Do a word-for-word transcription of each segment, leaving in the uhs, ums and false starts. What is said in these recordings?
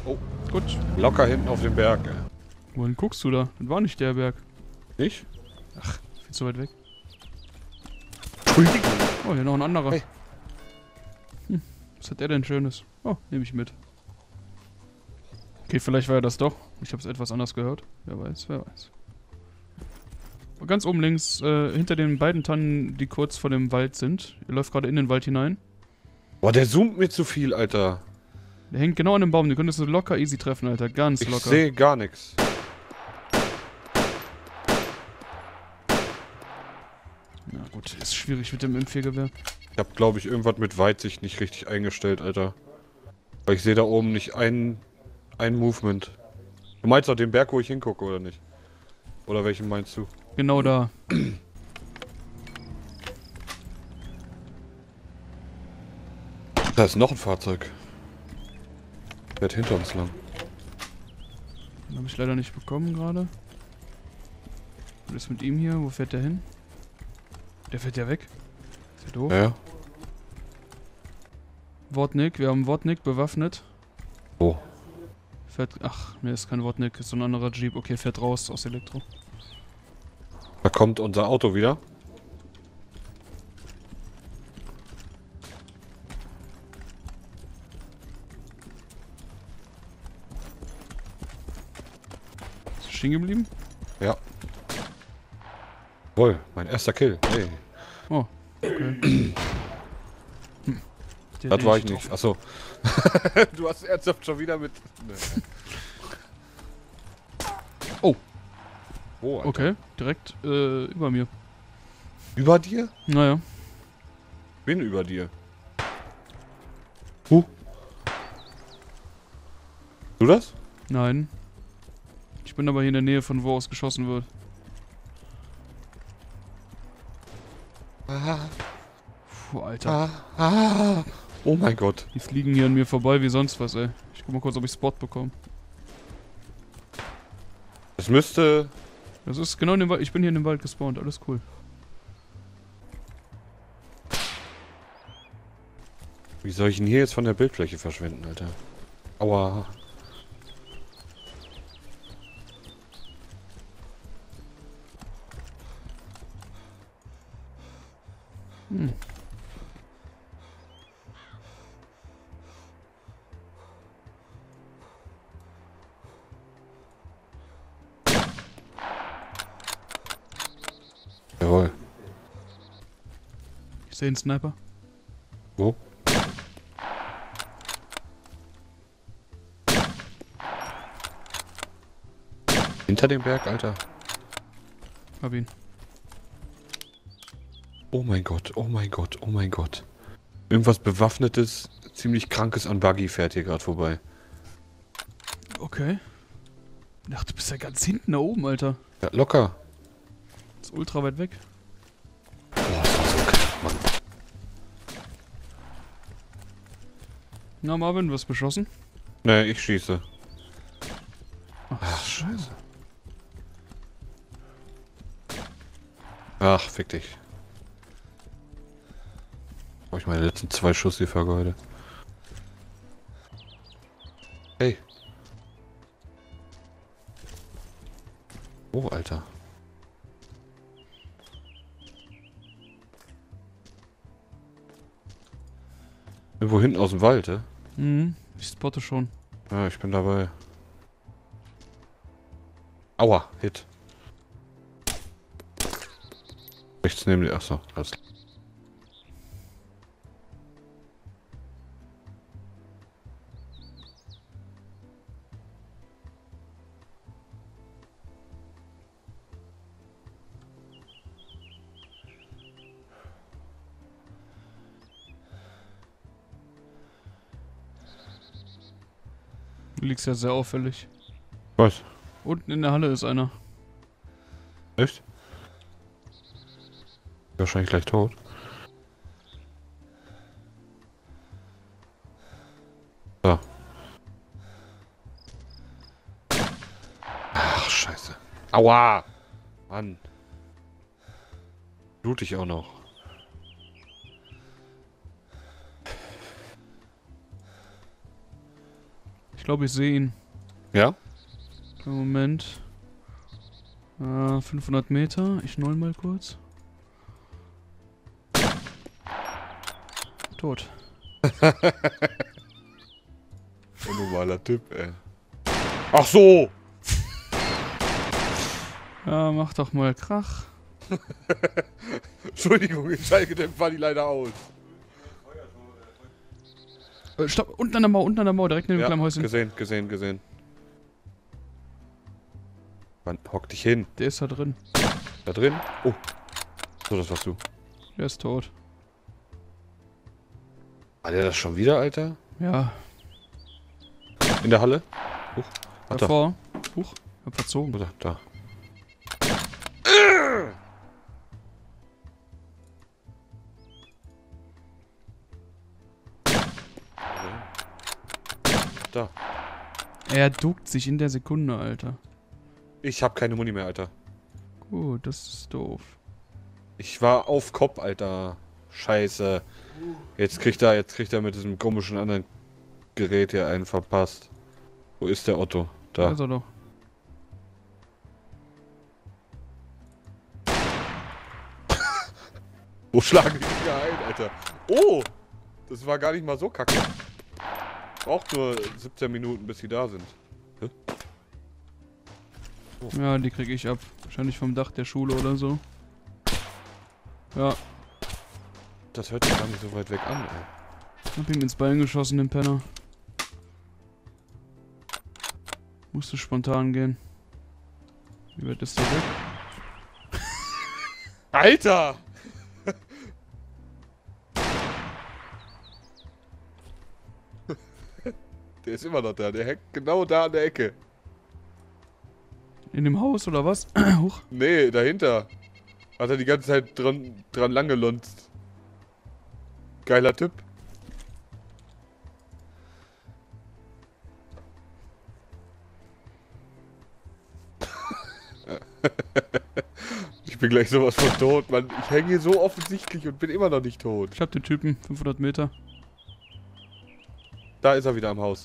Oh, Gut. locker hinten auf dem Berg. Ey. Wohin guckst du da? Das war nicht der Berg. Ich? Viel zu weit weg. Entschuldigung. Oh, hier noch ein anderer. Hey. Hm, was hat der denn Schönes? Oh, nehme ich mit. Okay, vielleicht war er das doch. Ich habe es etwas anders gehört. Wer weiß, wer weiß. Ganz oben links, äh, hinter den beiden Tannen, die kurz vor dem Wald sind. Ihr läuft gerade in den Wald hinein. Boah, der zoomt mir zu viel, Alter. Der hängt genau an dem Baum. Du könntest so locker easy treffen, Alter. Ganz Ich locker. sehe gar nichts. Na gut, ist schwierig mit dem M vier Gewehr. Ich habe, glaube ich, irgendwas mit Weitsicht nicht richtig eingestellt, Alter. Weil ich sehe da oben nicht ein, ein Movement. Du meinst doch den Berg, wo ich hingucke, oder nicht? Oder welchen meinst du? Genau da. Da ist noch ein Fahrzeug. Fährt hinter uns lang. Den habe ich leider nicht bekommen gerade. Was ist mit ihm hier? Wo fährt der hin? Der fährt ja weg. Ist ja doof. Ja, ja. Wortnick, wir haben Wortnick bewaffnet. Oh. Fährt. Ach, ne, ist kein Wortnick, ist so ein anderer Jeep. Okay, fährt raus aus Elektro. Da kommt unser Auto wieder. Ist er stehen geblieben? Ja. Wohl, mein erster Kill. Hey. Oh, okay. Hm. Der, Das den war ich getroffen. nicht. Achso. Du hast ernsthaft schon wieder mit. Nee. Oh. Oh, Alter. Okay, direkt äh, über mir. Über dir? Naja. Bin über dir. Huh. Du das? Nein. Ich bin aber hier in der Nähe von wo aus geschossen wird. Ah, Puh, Alter. ah, ah. Oh mein Gott. Die fliegen hier an mir vorbei wie sonst was, ey. Ich guck mal kurz, ob ich Spot bekomme. Es müsste. Das ist genau in dem Wald. Ich bin hier in dem Wald gespawnt. Alles cool. Wie soll ich ihn hier jetzt von der Bildfläche verschwinden, Alter? Aua. Hm. Jawohl. Ich sehe einen Sniper. Wo? Hinter dem Berg, Alter. Hab ihn. Oh mein Gott, oh mein Gott, oh mein Gott. Irgendwas Bewaffnetes, ziemlich krankes an Buggy fährt hier gerade vorbei. Okay. Ach, du bist ja ganz hinten da oben, Alter. Ja, locker. Ist ultra weit weg. Boah, das war so knapp, Mann. Na, Marvin, du hast beschossen? Nee, ich schieße. Ach, Ach, scheiße. Ach, fick dich. Hab ich meine letzten zwei Schuss hier vergeudet. Hey. Oh, Alter. Irgendwo hinten aus dem Wald, ja? Mhm, ich spotte schon. Ja, ich bin dabei. Aua, Hit. Rechts neben dir. Achso, alles klar. Du liegst ja sehr auffällig. Was? Unten in der Halle ist einer. Echt? Wahrscheinlich gleich tot. So. Ach, scheiße. Aua! Mann. Blutig auch noch. Ich glaube, ich sehe ihn. Ja? Moment. Äh, fünfhundert Meter. Ich null mal kurz. Tot. Ein normaler Typ, ey. Ach so! Ja, mach doch mal Krach. Entschuldigung, ich zeige den Fall leider aus. Äh, stopp, unten an der Mauer, unten an der Mauer, direkt neben dem Ja, kleinen Häuschen. gesehen, gesehen, gesehen. Mann, hock dich hin. Der ist da drin. Da drin? Oh. So, das warst du. Der ist tot. War der das schon wieder, Alter? Ja. In der Halle? Huch. Ach, da. Davor. Huch, hab verzogen. Oder da. Da. Er duckt sich in der Sekunde, Alter. Ich hab keine Muni mehr, Alter. Gut, das ist doof. Ich war auf Kopf, Alter. Scheiße. Jetzt kriegt er, jetzt kriegt er mit diesem komischen anderen Gerät hier einen verpasst. Wo ist der Otto? Da. Also doch. Wo schlagen die Dinger ein, Alter? Oh! Das war gar nicht mal so kacke. Braucht nur siebzehn Minuten, bis sie da sind. Hä? Oh. Ja, die krieg ich ab. Wahrscheinlich vom Dach der Schule oder so. Ja, Das hört sich gar nicht so weit weg an, ey. hab ihm ins Bein geschossen, den Penner. Musste spontan gehen. Wie weit ist der weg? Alter! Der ist immer noch da, der hängt genau da an der Ecke. In dem Haus oder was? Huch. Nee, dahinter. Hat er die ganze Zeit dran, dran lang gelunzt. Geiler Typ. Ich bin gleich sowas von tot, Mann. Ich hänge hier so offensichtlich und bin immer noch nicht tot. Ich hab den Typen, fünfhundert Meter. Da ist er wieder am Haus.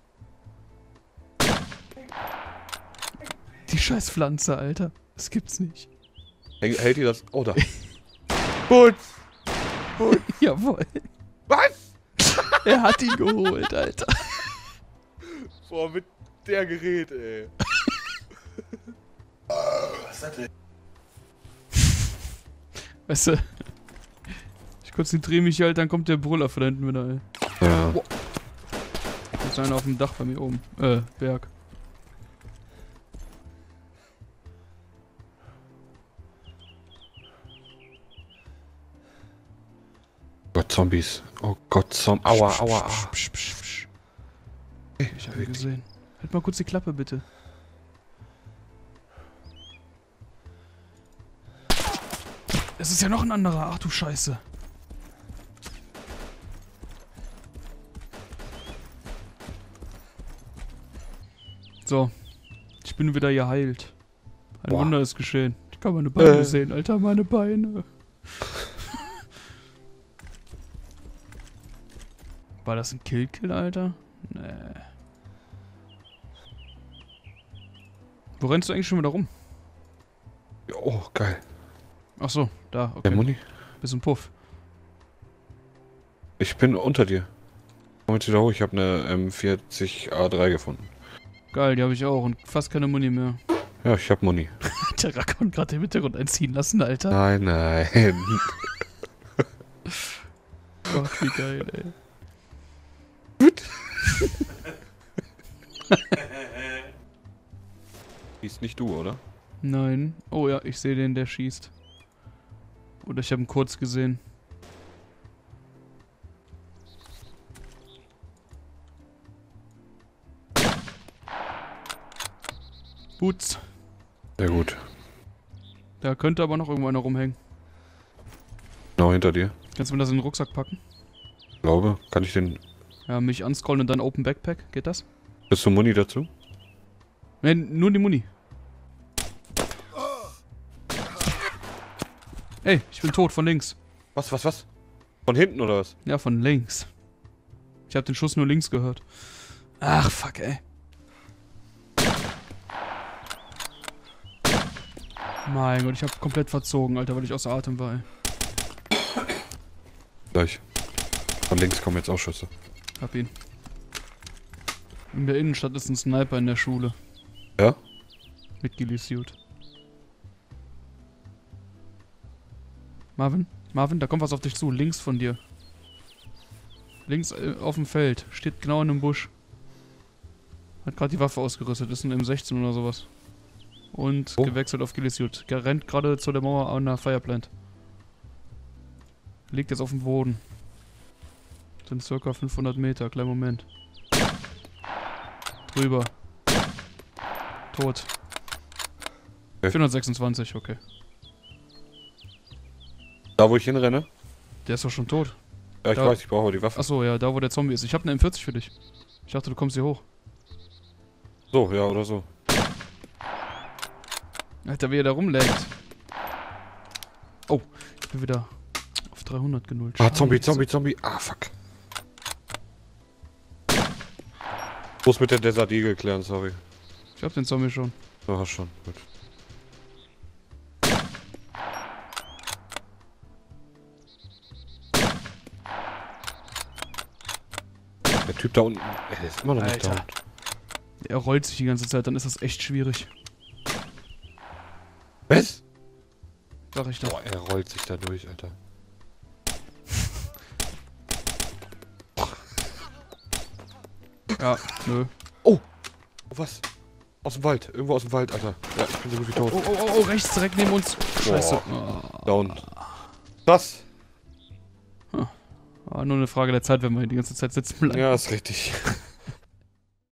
Die scheiß Pflanze, Alter. Das gibt's nicht. Häng, hält ihr das? Oh, da. Putz! Putz! Jawohl. Was? Er hat ihn geholt, Alter. Boah, mit der Gerät, ey. Was ist das denn? Weißt du, ich konzentriere mich halt, dann kommt der Brüller von da hinten wieder, ey. Ja. Boah. Da ist einer auf dem Dach bei mir oben. Äh, Berg. Gott, Zombies. Oh Gott, Zombies. Aua, aua, aua. Psch, psch, psch. Ich hab ihn gesehen. Halt mal kurz die Klappe, bitte. Es ist ja noch ein anderer. Ach du Scheiße. So. Ich bin wieder geheilt. Ein Boah. Wunder ist geschehen. Ich kann meine Beine Äh. sehen, Alter, meine Beine. War das ein Kill-Kill, Alter? Nee. Wo rennst du eigentlich schon wieder rum? Oh, geil. Ach so, da, Der okay. Muni? Bist ein Puff. Ich bin unter dir. Komm jetzt wieder hoch, ich habe eine M vierzig A drei gefunden. Geil, die habe ich auch und fast keine Muni mehr. Ja, ich hab Muni. Der Rakon gerade den Hintergrund einziehen lassen, Alter. Nein, nein. Gott, wie geil, ey. Ist nicht du, oder? Nein. Oh ja, ich sehe den, der schießt. Oder ich habe ihn kurz gesehen. Boots. Sehr gut. Da könnte aber noch irgendwo einer rumhängen. Genau hinter dir. Kannst du mir das in den Rucksack packen? Ich glaube, kann ich den... Ja, mich unscrollen und dann Open Backpack. Geht das? Bist du Muni dazu? Nein, nur die Muni. Ey, ich bin tot, von links. Was, was, was? Von hinten oder was? Ja, von links. Ich habe den Schuss nur links gehört. Ach, fuck, ey. Mein Gott, ich hab komplett verzogen, Alter, weil ich außer Atem war, ey. Gleich. Von links kommen jetzt auch Schüsse. Hab ihn. In der Innenstadt ist ein Sniper in der Schule. Ja? Mit Ghillie-Suit. Marvin? Marvin, da kommt was auf dich zu, links von dir. Links äh, auf dem Feld. Steht genau in einem Busch. Hat gerade die Waffe ausgerüstet, ist ein M sechzehn oder sowas. Und oh. gewechselt auf Ghillie-Suit. Der rennt gerade zu der Mauer an der Fireplant. Liegt jetzt auf dem Boden. Sind circa fünfhundert Meter, kleinen Moment. Drüber. Tot. Okay. vierhundertsechsundzwanzig, okay. Da wo ich hinrenne? Der ist doch schon tot. Ja, ich da, weiß, ich brauche die Waffe. Achso, ja, da wo der Zombie ist. Ich hab eine M vierzig für dich. Ich dachte, du kommst hier hoch. So, ja, oder so. Alter, wie er da rumlägt. Oh, ich bin wieder auf dreihundert genullt. Ah, Zombie, Zombie, Zombie. Ah, fuck. Ich muss mit der Desert Eagle klären, sorry. Ich hab den Zombie schon. Du hast schon, gut. Der Typ da unten, ey, der ist immer noch nicht Alter. down. Er rollt sich die ganze Zeit, dann ist das echt schwierig. Was? Sag ich doch. Boah, er rollt sich da durch, Alter. Ja, nö. Oh! Was? Aus dem Wald, irgendwo aus dem Wald, Alter. Ja, ich bin so gut wie tot. Oh, oh, oh, oh, rechts direkt neben uns. Scheiße. Oh. Down. Das? War nur eine Frage der Zeit, wenn wir hier die ganze Zeit sitzen bleiben. Ja, ist richtig.